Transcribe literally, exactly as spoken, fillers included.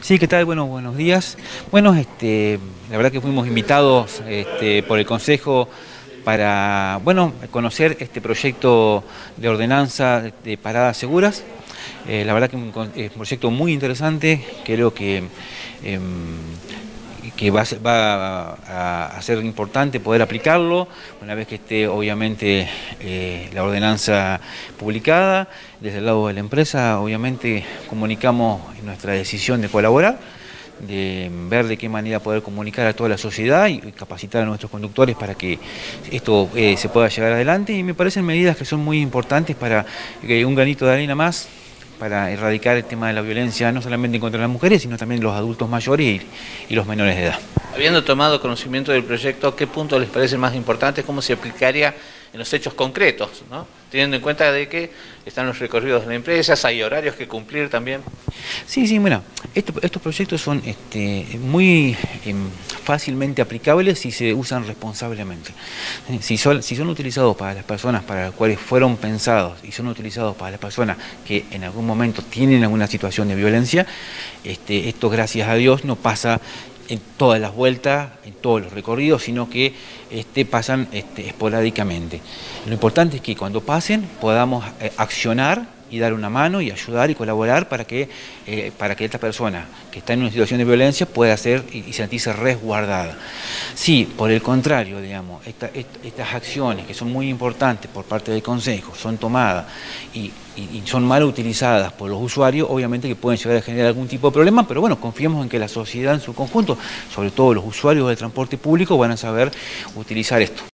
Sí, ¿qué tal? Bueno, buenos días. Bueno, este, la verdad que fuimos invitados este, por el Consejo para, bueno, conocer este proyecto de ordenanza de paradas seguras. Eh, la verdad que un, es un proyecto muy interesante, creo que, eh, que va, a ser, va a, a ser importante poder aplicarlo una vez que esté obviamente eh, la ordenanza publicada. Desde el lado de la empresa obviamente comunicamos nuestra decisión de colaborar, de ver de qué manera poder comunicar a toda la sociedad y capacitar a nuestros conductores para que esto eh, se pueda llevar adelante, y me parecen medidas que son muy importantes para que un granito de arena más para erradicar el tema de la violencia, no solamente contra las mujeres, sino también los adultos mayores y, y los menores de edad. Habiendo tomado conocimiento del proyecto, ¿qué puntos les parece más importante? ¿Cómo se aplicaría en los hechos concretos, ¿no? Teniendo en cuenta de que están los recorridos de las empresas, hay horarios que cumplir también? Sí, sí, bueno, estos, estos proyectos son este, muy eh, fácilmente aplicables si se usan responsablemente. Si son, si son utilizados para las personas para las cuales fueron pensados y son utilizados para las personas que en algún momento tienen alguna situación de violencia, este, esto gracias a Dios no pasa en todas las vueltas, en todos los recorridos, sino que este, pasan este, esporádicamente. Lo importante es que cuando pasen podamos eh, accionar y dar una mano y ayudar y colaborar para que, eh, para que esta persona que está en una situación de violencia pueda ser y, y sentirse resguardada. Si, por el contrario, digamos, esta, esta, estas acciones que son muy importantes por parte del Consejo son tomadas y, y, y son mal utilizadas por los usuarios, obviamente que pueden llegar a generar algún tipo de problema, pero bueno, confiemos en que la sociedad en su conjunto, sobre todo los usuarios del transporte público, van a saber utilizar esto.